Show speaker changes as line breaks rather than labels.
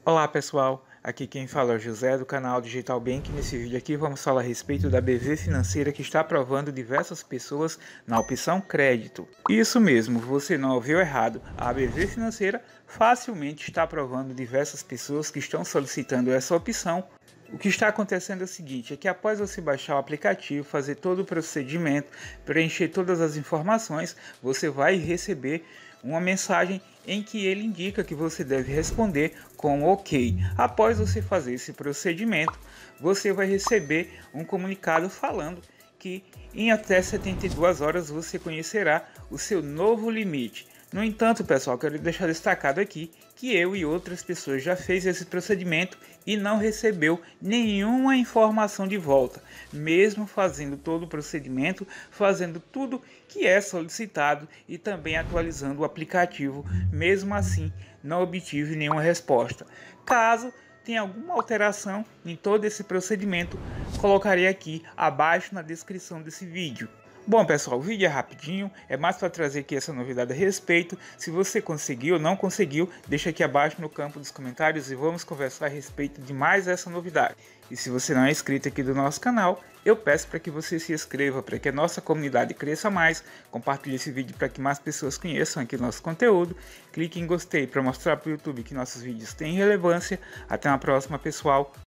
Olá pessoal, aqui quem fala é o José do canal Digital Bank. Nesse vídeo aqui vamos falar a respeito da BV Financeira, que está aprovando diversas pessoas na opção crédito. Isso mesmo, você não ouviu errado, a BV Financeira facilmente está aprovando diversas pessoas que estão solicitando essa opção. O que está acontecendo é o seguinte, é que após você baixar o aplicativo, fazer todo o procedimento, preencher todas as informações, você vai receber uma mensagem em que ele indica que você deve responder com OK. Após você fazer esse procedimento, você vai receber um comunicado falando que em até 72 horas você conhecerá o seu novo limite. No entanto, pessoal, quero deixar destacado aqui que eu e outras pessoas já fez esse procedimento e não recebeu nenhuma informação de volta, mesmo fazendo todo o procedimento, fazendo tudo que é solicitado e também atualizando o aplicativo, mesmo assim não obtive nenhuma resposta. Caso tenha alguma alteração em todo esse procedimento, colocarei aqui abaixo na descrição desse vídeo. Bom pessoal, o vídeo é rapidinho, é mais para trazer aqui essa novidade a respeito. Se você conseguiu ou não conseguiu, deixa aqui abaixo no campo dos comentários e vamos conversar a respeito de mais essa novidade. E se você não é inscrito aqui do nosso canal, eu peço para que você se inscreva, para que a nossa comunidade cresça mais. Compartilhe esse vídeo para que mais pessoas conheçam aqui o nosso conteúdo. Clique em gostei para mostrar para o YouTube que nossos vídeos têm relevância. Até uma próxima, pessoal.